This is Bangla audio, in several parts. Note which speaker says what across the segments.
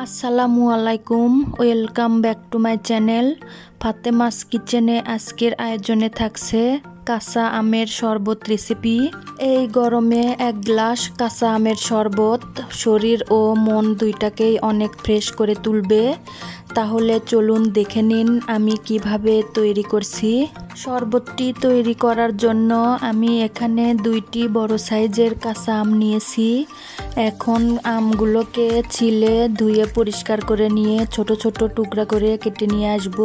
Speaker 1: আসসালামু আলাইকুম, welcome back to my channel Fatema's কিচেনে। আজকের আয়োজনে থাকছে কাঁচা আমের শরবত রেসিপি। এই গরমে এক গ্লাস কাঁচা আমের শরবত শরীর ও মন দুইটাকেই অনেক ফ্রেশ করে তুলবে। তাহলে চলুন দেখে নিন আমি কিভাবে তৈরি করছি। শরবতটি তৈরি করার জন্য আমি এখানে 2টি বড় সাইজের কাঁচা আম নিয়েছি। এখন আমগুলোকে ছিলে ধুয়ে পরিষ্কার করে নিয়ে ছোট ছোট টুকরা করে কেটে নিয়ে আসব।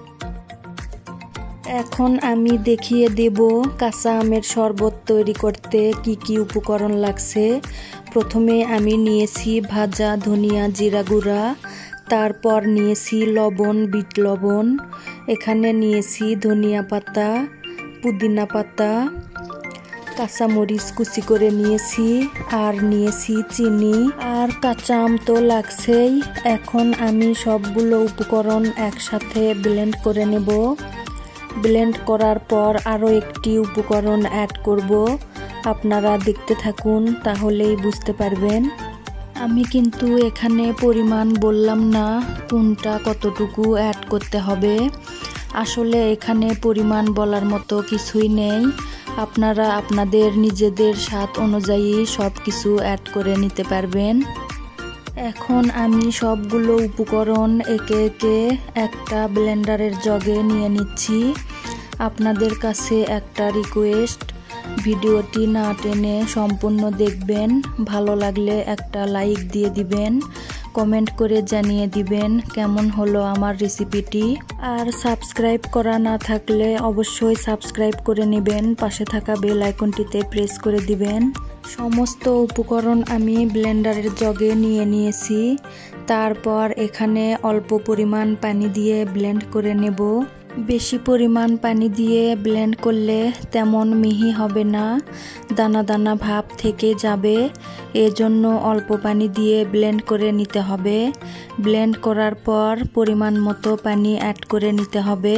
Speaker 1: এখন আমি দেখিয়ে দেব কাঁচা আমের শরবত তৈরি করতে কি কি উপকরণ লাগছে। প্রথমে আমি নিয়েছি ভাজা ধনিয়া জিরা গুঁড়া, তারপর নিয়েছি লবণ বিট লবণ, এখানে নিয়েছি ধনিয়া পাতা, পুদিনা পাতা, কাঁচামরিচ কুচি করে নিয়েছি, আর নিয়েছি চিনি, আর কাঁচা আম তো লাগছেই। এখন আমি সবগুলো উপকরণ একসাথে ব্লেন্ড করে নেব। ব্লেন্ড করার পর আরও একটি উপকরণ অ্যাড করব। আপনারা দেখতে থাকুন, তাহলেই বুঝতে পারবেন। আমি কিন্তু এখানে পরিমাণ বললাম না কোনটা কতটুকু অ্যাড করতে হবে। আসলে এখানে পরিমাণ বলার মতো কিছুই নেই। আপনারা আপনাদের নিজেদের স্বাদ অনুযায়ী সব কিছু অ্যাড করে নিতে পারবেন। এখন আমি সবগুলো উপকরণ একে একে একটা ব্লেন্ডারের জগে নিয়ে নিচ্ছি। আপনাদের কাছে একটা রিকোয়েস্ট, ভিডিওটি না টেনে সম্পূর্ণ দেখবেন। ভালো লাগলে একটা লাইক দিয়ে দিবেন, কমেন্ট করে জানিয়ে দিবেন কেমন হলো আমার রেসিপিটি। আর সাবস্ক্রাইব করা না থাকলে অবশ্যই সাবস্ক্রাইব করে নেবেন, পাশে থাকা বেল আইকনটিতে প্রেস করে দিবেন। সমস্ত উপকরণ আমি ব্লেন্ডারের জগে নিয়ে নিয়েছি। তারপর এখানে অল্প পরিমাণ পানি দিয়ে ব্লেন্ড করে নেব। বেশি পরিমাণ পানি দিয়ে ব্লেন্ড করলে তেমন মিহি হবে না, দানা দানা ভাব থেকে যাবে। এজন্য অল্প পানি দিয়ে ব্লেন্ড করে নিতে হবে। ব্লেন্ড করার পর পরিমাণ মতো পানি অ্যাড করে নিতে হবে।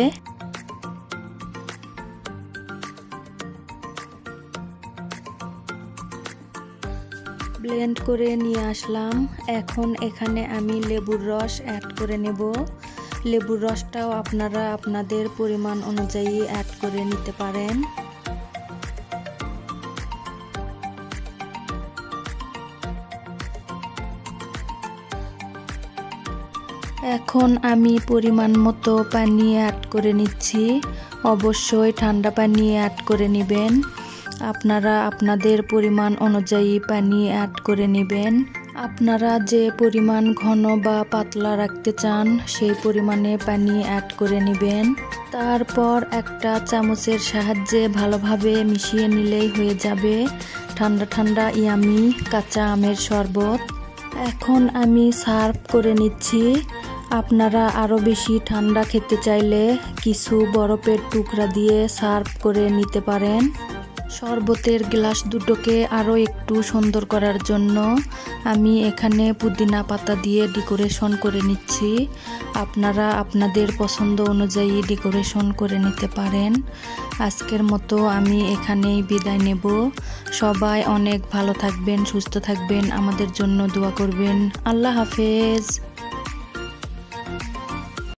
Speaker 1: ব্লেন্ড করে নিয়ে আসলাম। এখন এখানে আমি লেবুর রস অ্যাড করে নেব। লেবুর রসটাও আপনারা আপনাদের পরিমাণ অনুযায়ী অ্যাড করে নিতে পারেন। এখন আমি পরিমাণ মতো পানি অ্যাড করে নিচ্ছি। অবশ্যই ঠান্ডা পানি অ্যাড করে নেবেন। আপনারা আপনাদের পরিমাণ অনুযায়ী পানি অ্যাড করে নেবেন। আপনারা যে পরিমাণ ঘন বা পাতলা রাখতে চান সেই পরিমাণে পানি অ্যাড করে নেবেন। তারপর একটা চামচের সাহায্যে ভালোভাবে মিশিয়ে নিলেই হয়ে যাবে ঠান্ডা ঠান্ডা ইয়ামি কাঁচা আমের শরবত। এখন আমি সার্ভ করে নিচ্ছি। আপনারা আরও বেশি ঠান্ডা খেতে চাইলে কিছু বরফের টুকরা দিয়ে সার্ভ করে নিতে পারেন। শরবতের গ্লাস দুটোকে আরও একটু সুন্দর করার জন্য আমি এখানে পুদিনা পাতা দিয়ে ডেকোরেশন করে নিচ্ছি। আপনারা আপনাদের পছন্দ অনুযায়ী ডেকোরেশন করে নিতে পারেন। আজকের মতো আমি এখানেই বিদায় নেব। সবাই অনেক ভালো থাকবেন, সুস্থ থাকবেন, আমাদের জন্য দোয়া করবেন। আল্লাহ হাফেজ।